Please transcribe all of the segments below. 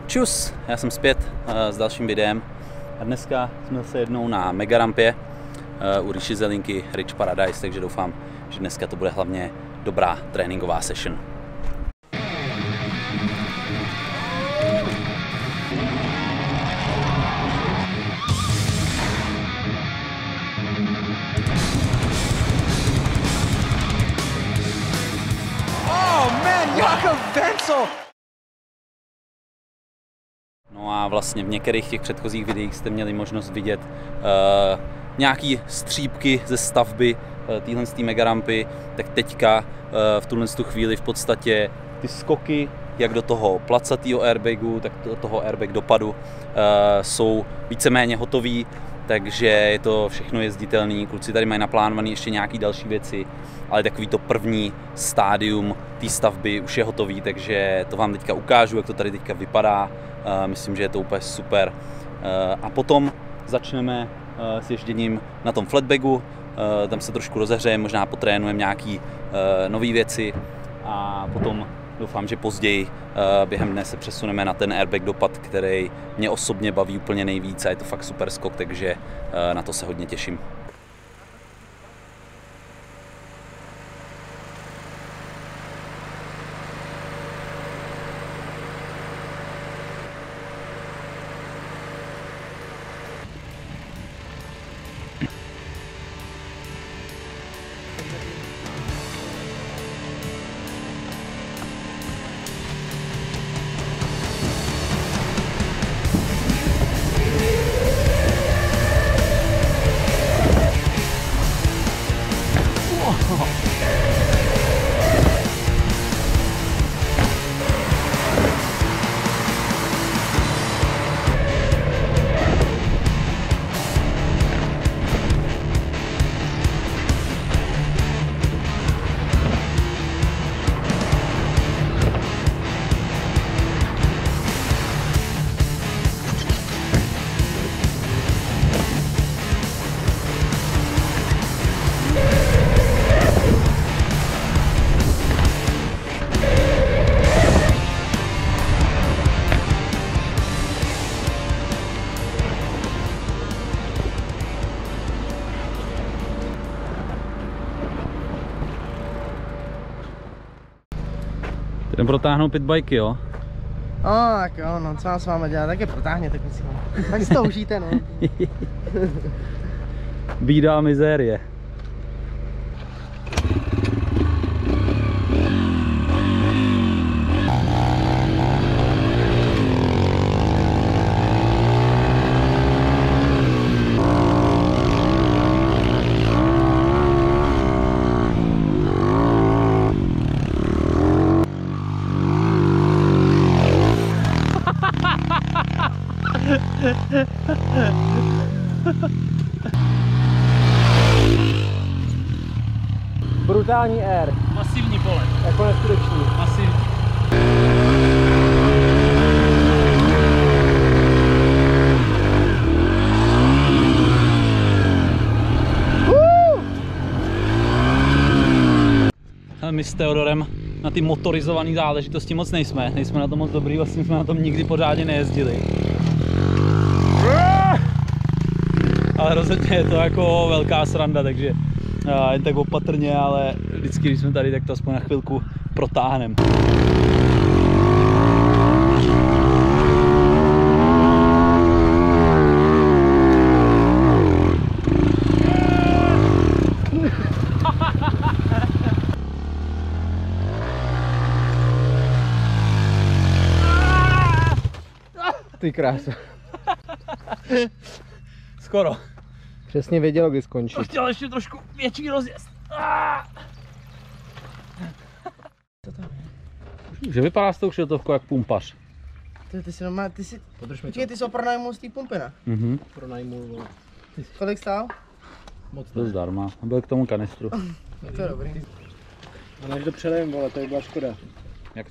Čus, já jsem zpět s dalším videem a dneska jsme zase jednou na Megarampě u Rishi Zelinky Ridge Paradise, takže doufám, že dneska to bude hlavně dobrá tréninková session. Oh man, Jakob Wenzel! No a vlastně v některých těch předchozích videích jste měli možnost vidět nějaký střípky ze stavby téhle Megarampy, tak teďka v tuhle chvíli v podstatě ty skoky, jak do toho placatého airbagu, tak do toho airbag dopadu jsou víceméně hotový, takže je to všechno jezditelný. Kluci tady mají naplánované ještě nějaké další věci, ale takový to první stádium té stavby už je hotový, takže to vám teďka ukážu, jak to tady teďka vypadá. Myslím, že je to úplně super. A potom začneme s ježděním na tom flatbagu, tam se trošku rozehřejeme, možná potrénujeme nějaké nové věci a potom doufám, že později během dne se přesuneme na ten airbag dopad, který mě osobně baví úplně nejvíc a je to fakt super skok, takže na to se hodně těším. Jdem protáhnout pitbajky, jo? Tak jo, no co mám s váma dělat, tak je protáhněte, myslím. Tak si to užijte, no. Bída a mizérie. Brutální air. Masivní pole. Jako neskutečný. Masivní. My s Theodorem na ty motorizované záležitosti moc nejsme na tom moc dobrý, vlastně jsme na tom nikdy pořádně nejezdili. Ale rozhodně je to jako velká sranda, takže jen tak opatrně, ale vždycky, když jsme tady, tak to aspoň na chvilku protáhneme. Ty krása. Skoro. Přesně věděl, kdy skončí. To chtěl ještě trošku větší rozjezd. Že vypadá s tou kšiltovkou jak pumpař. Ty si normálně, Počkej, ty jsi ho pronajmul z té pumpy, ne? Pronajmul. Kolik stál? Moc To je zdarma. Byl k tomu kanistru. To je dobrý. A než to přelejím, vole, to by byla škoda. Jak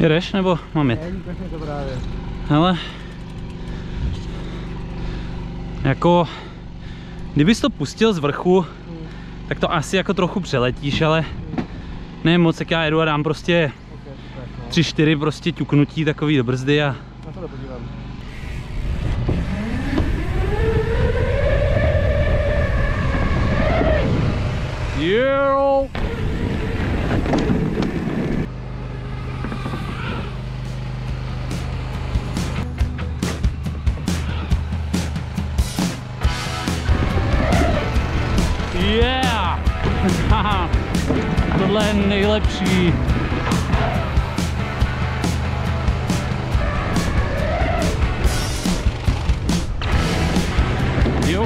Jedeš nebo mám jet? Ukaž mi to právě. Hele, jako, kdybys to pustil z vrchu, tak to asi jako trochu přeletíš, ale ne moc, jak já jedu a dám prostě 3-4 prostě ťuknutí takový do brzdy a... Na to podívám. Yo! Yeah! Tohle je nejlepší. Jo!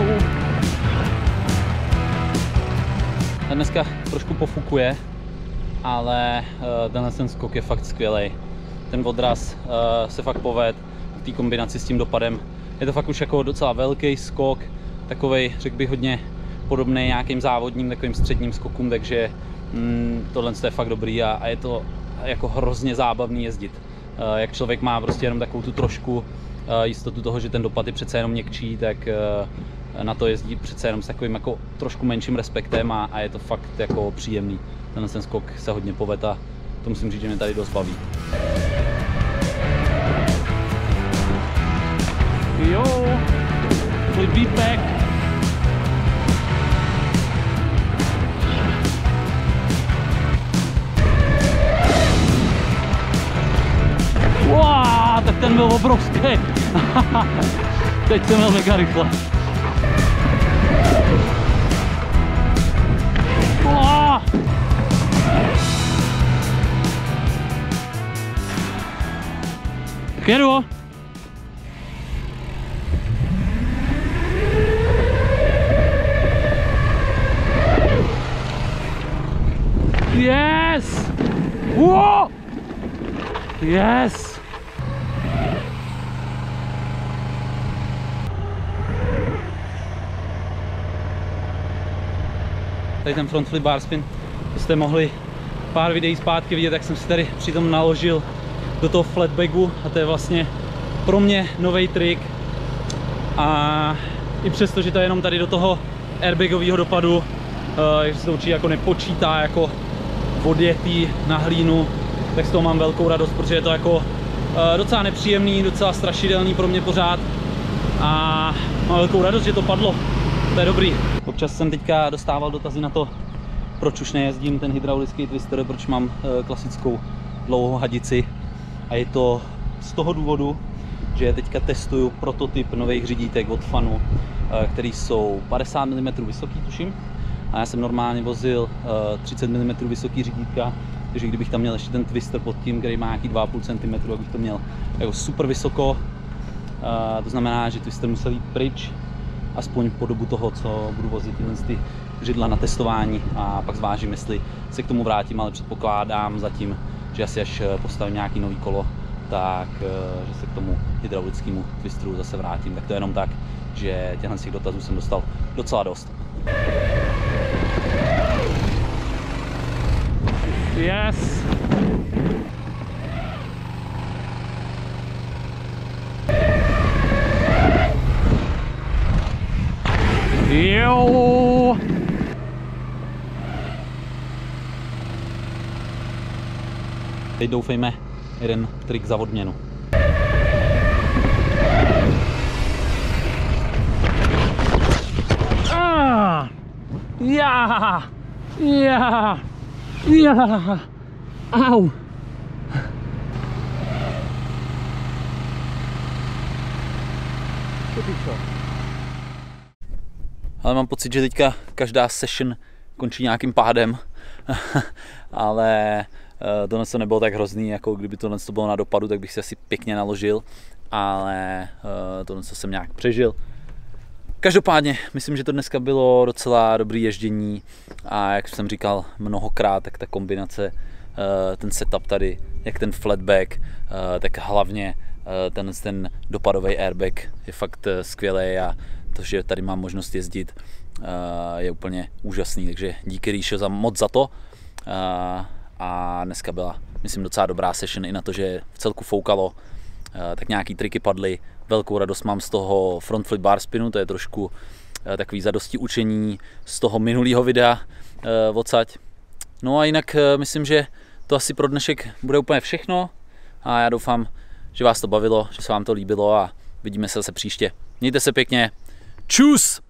Dneska trošku pofukuje, ale tenhle ten skok je fakt skvělej. Ten odraz se fakt povedl v té kombinaci s tím dopadem. Je to fakt už jako docela velký skok, takovej, řekl bych, hodně podobný nějakým závodním takovým středním skokům, takže tohle je fakt dobrý a je to jako hrozně zábavný jezdit. Jak člověk má prostě jenom takovou tu trošku jistotu toho, že ten dopad je přece jenom měkčí, tak na to jezdí přece jenom s takovým jako trošku menším respektem a je to fakt jako příjemný. Tenhle ten skok se hodně povedl a to musím říct, že mě tady dost baví. Jo, flip beat back. Wow, tak ten byl obrovský. Teď jsem byl mega rychle. Wow. Tak jedu. Yes! Wow! Yes! Tady ten front flip bar spin, to jste mohli pár videí zpátky vidět, jak jsem si tady přitom naložil do toho flatbagu a to je vlastně pro mě nový trik. A i přesto, že to je jenom tady do toho airbagového dopadu, že se to určitě jako nepočítá jako odjetý na hlínu, tak z toho mám velkou radost, protože je to jako docela nepříjemný, docela strašidelný pro mě pořád a mám velkou radost, že to padlo. To je dobrý. Občas jsem teďka dostával dotazy na to, proč už nejezdím ten hydraulický twister, proč mám klasickou dlouhou hadici. A je to z toho důvodu, že teďka testuju prototyp nových řídítek od Fanu, který jsou 50 mm vysoký, tuším. A já jsem normálně vozil 30 mm vysoký řídítka, takže kdybych tam měl ještě ten twister pod tím, který má nějaký 2,5 cm, tak bych to měl jako super vysoko. To znamená, že twister musel jít pryč, aspoň po dobu toho, co budu vozit ty židla na testování a pak zvážím, jestli se k tomu vrátím, ale předpokládám zatím, že asi až postavím nějaký nový kolo, tak že se k tomu hydraulickému twisteru zase vrátím. Tak to je jenom tak, že těchto dotazů jsem dostal docela dost. Yes! Jo! Teď doufejme jeden trik za odměnu. Já! Já! Já! Au! Ale mám pocit, že teďka každá session končí nějakým pádem, ale tohle to nebylo tak hrozný, jako kdyby tohle to bylo na dopadu, tak bych si asi pěkně naložil, ale tohle jsem nějak přežil. Každopádně, myslím, že to dneska bylo docela dobrý ježdění a jak jsem říkal mnohokrát, tak ta kombinace, ten setup tady, jak ten flatback, tak hlavně ten dopadový airbag je fakt skvělý a to, že tady mám možnost jezdit, je úplně úžasný, takže díky Ríšo moc za to a dneska byla myslím, docela dobrá session i na to, že v celku foukalo, tak nějaký triky padly. Velkou radost mám z toho front flip bar spinu, to je trošku takový zadosti učení z toho minulého videa odsaď. No a jinak myslím, že to asi pro dnešek bude úplně všechno a já doufám, že vás to bavilo, že se vám to líbilo a vidíme se zase příště. Mějte se pěkně. Čus!